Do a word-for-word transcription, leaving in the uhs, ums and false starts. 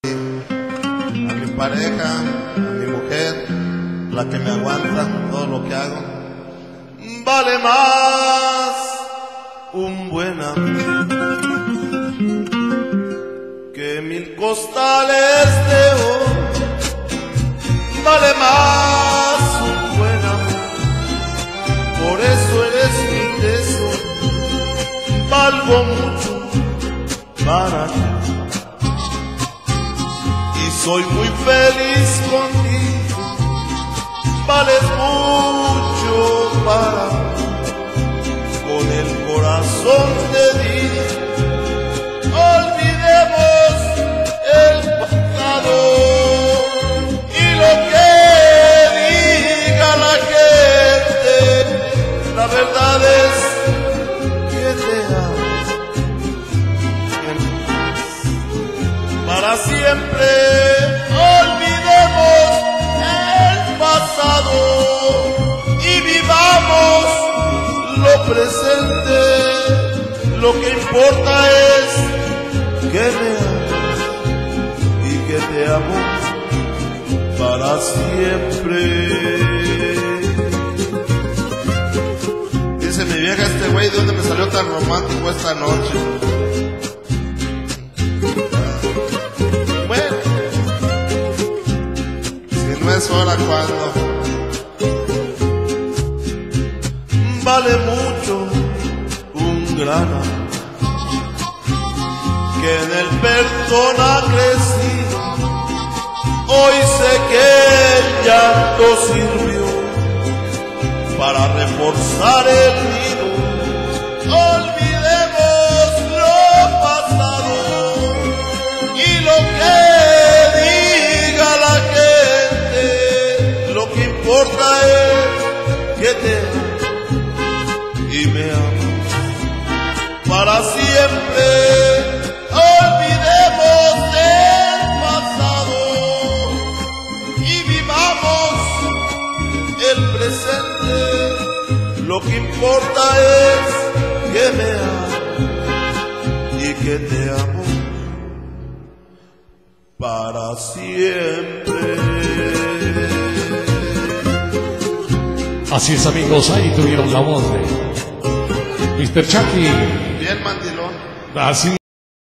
A mi pareja, a mi mujer, la que me aguanta todo lo que hago. Vale más un buen amor que mil costales de oro. Vale más un buen amor, por eso eres mi tesoro. Valgo mucho para ti y soy muy feliz contigo. Vales mucho para mí, con el corazón te di. Olvidemos el pasado y lo que diga la gente. La verdad es que te amo para siempre. Olvidemos el pasado y vivamos lo presente. Lo que importa es que me amas y que te amo para siempre. Dice mi vieja, este güey, ¿de dónde me salió tan romántico esta noche? Bueno, si no es hora, ¿cuándo? Vale mucho un gran amor que en el perdón ha crecido. Hoy sé que el llanto sirvió para reforzar el nido. Olvidemos lo pasado y lo que diga la gente. Lo que importa es que te amo y me amo para siempre. Olvidemos el pasado y vivamos el presente. Lo que importa es que me amo y que te amo para siempre. Así es, amigos, ahí tuvieron la voz de mister Chucky. Bien mandilón. Así